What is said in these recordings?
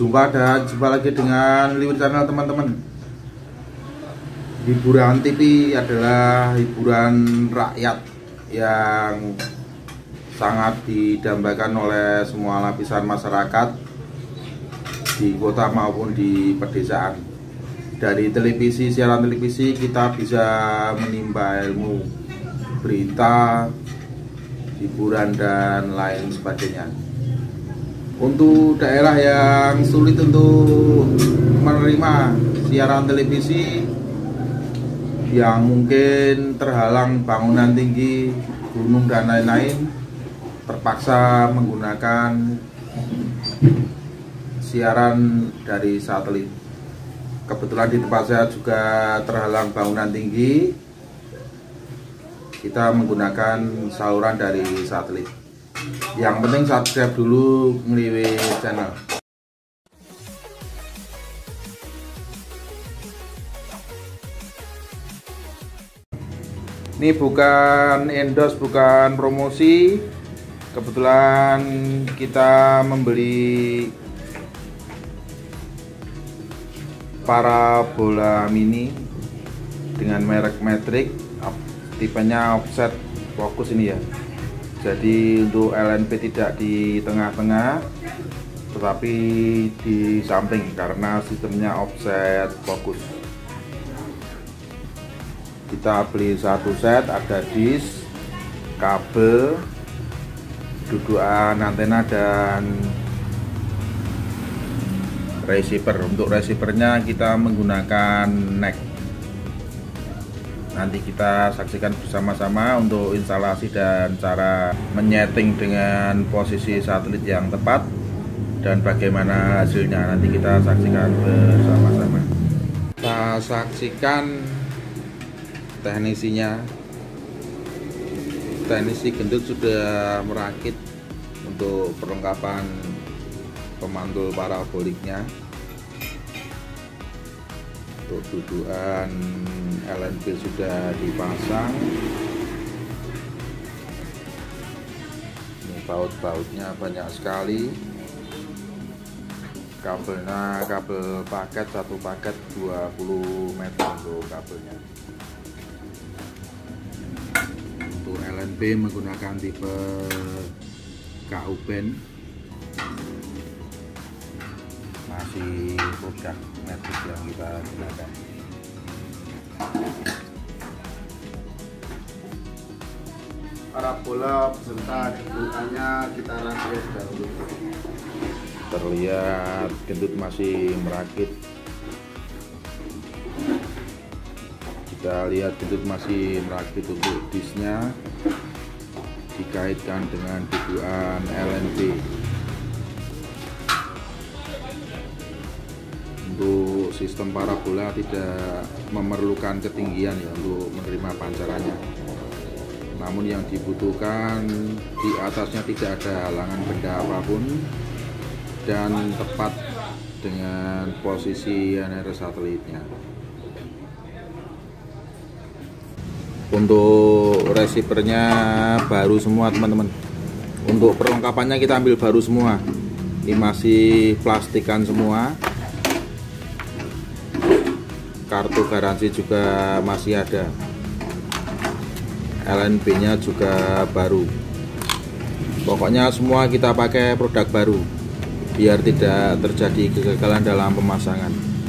Jumpa lagi dengan Liwir Channel, teman-teman. Hiburan TV adalah hiburan rakyat yang sangat didambakan oleh semua lapisan masyarakat di kota maupun di pedesaan. Dari televisi, siaran televisi kita bisa menimba ilmu, berita, hiburan dan lain sebagainya. Untuk daerah yang sulit untuk menerima siaran televisi, yang mungkin terhalang bangunan tinggi, gunung dan lain-lain, terpaksa menggunakan siaran dari satelit. Kebetulan di tempat saya juga terhalang bangunan tinggi, kita menggunakan saluran dari satelit. Yang penting subscribe dulu Liwir Channel. Ini bukan endorse, bukan promosi. Kebetulan kita membeli parabola mini dengan merek Matrix, tipenya offset fokus ini ya. Jadi untuk LNP tidak di tengah-tengah, tetapi di samping karena sistemnya offset fokus. Kita beli satu set, ada disk, kabel, dudukan antena dan receiver. Untuk receivernya kita menggunakan NEC. Nanti kita saksikan bersama-sama untuk instalasi dan cara menyeting dengan posisi satelit yang tepat dan bagaimana hasilnya. Nanti kita saksikan bersama-sama. Kita saksikan teknisinya. Teknisi gendut sudah merakit untuk perlengkapan pemantul paraboliknya. Untuk dudukan LNP sudah dipasang. Ini baut-bautnya banyak sekali. Kabelnya kabel paket, satu paket 20 meter untuk kabelnya. Untuk LNP menggunakan tipe KU band, masih produk Matrix yang kita gunakan. Parabola beserta dudukannya kita rakit dahulu. Terlihat gendut masih merakit. Kita lihat gendut masih merakit untuk disknya, dikaitkan dengan dudukan LNP. Untuk sistem parabola tidak memerlukan ketinggian ya untuk menerima pancarannya. Namun yang dibutuhkan di atasnya tidak ada halangan benda apapun dan tepat dengan posisi NR satelitnya. Untuk receivernya baru semua, teman-teman. Untuk perlengkapannya kita ambil baru semua. Ini masih plastikan semua. Kartu garansi juga masih ada. LNP nya juga baru. Pokoknya semua kita pakai produk baru biar tidak terjadi kegagalan dalam pemasangan.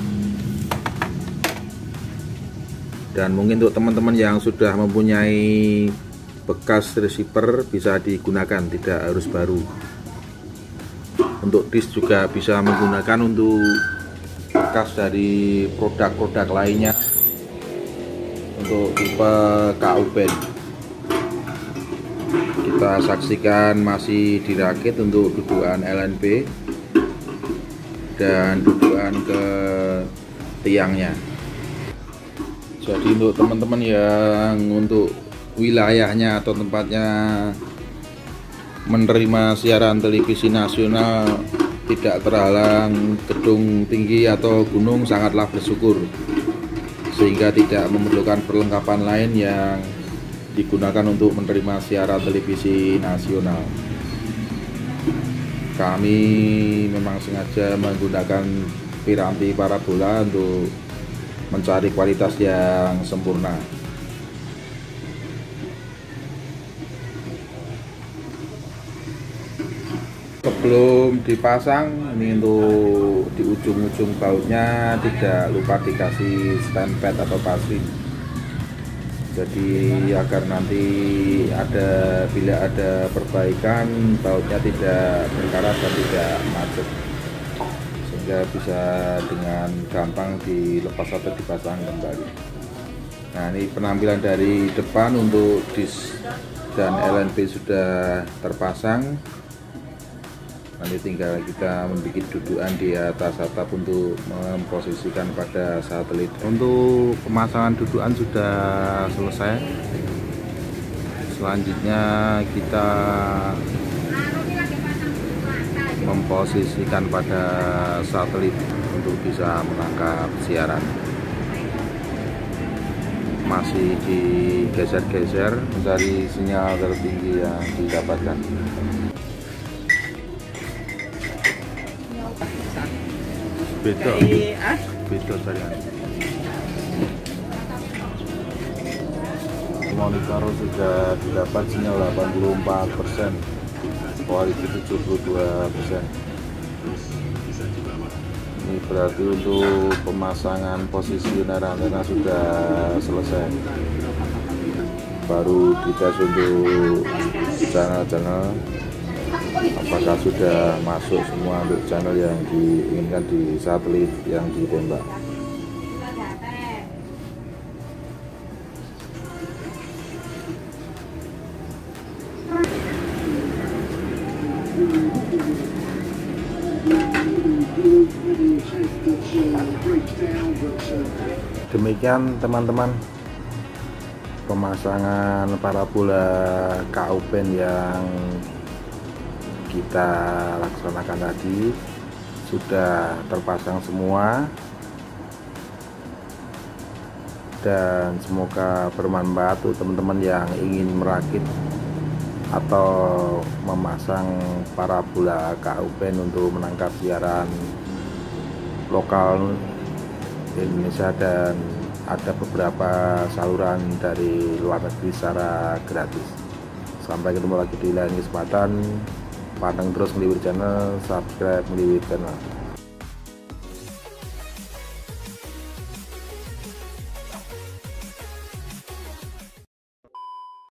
Dan mungkin untuk teman-teman yang sudah mempunyai bekas receiver bisa digunakan, tidak harus baru. Untuk disk juga bisa menggunakan untuk bekas dari produk-produk lainnya. Untuk tipe KU band kita saksikan masih dirakit untuk dudukan LNP dan dudukan ke tiangnya. Jadi untuk teman-teman yang untuk wilayahnya atau tempatnya menerima siaran televisi nasional tidak terhalang gedung tinggi atau gunung, sangatlah bersyukur, sehingga tidak memerlukan perlengkapan lain yang digunakan untuk menerima siaran televisi nasional. Kami memang sengaja menggunakan piranti parabola untuk mencari kualitas yang sempurna. Sebelum dipasang, ini untuk di ujung-ujung bautnya tidak lupa dikasih stand pad atau pasir. Jadi agar nanti bila ada perbaikan, bautnya tidak berkarat dan tidak macet, sehingga bisa dengan gampang dilepas atau dipasang kembali. Nah, ini penampilan dari depan untuk disk dan LNB sudah terpasang. Nanti tinggal kita membuat dudukan di atas atap untuk memposisikan pada satelit. Untuk pemasangan dudukan sudah selesai. Selanjutnya kita memposisikan pada satelit untuk bisa menangkap siaran. Masih digeser-geser mencari sinyal tertinggi yang didapatkan. Beda tarian. Monitor sudah didapat sinyal 84%, quality 72%. Ini berarti untuk pemasangan posisioner antena sudah selesai. Baru dites untuk channel-channel, apakah sudah masuk semua untuk channel yang diinginkan di satelit yang ditembak. Demikian teman-teman, pemasangan parabola KUPEN yang kita laksanakan tadi sudah terpasang semua, dan semoga bermanfaat untuk teman-teman yang ingin merakit atau memasang parabola KUPEN untuk menangkap siaran lokal Indonesia, dan ada beberapa saluran dari luar negeri secara gratis. Sampai ketemu lagi di lain kesempatan. Panteng terus Ngliwir Channel, subscribe Ngliwir Channel.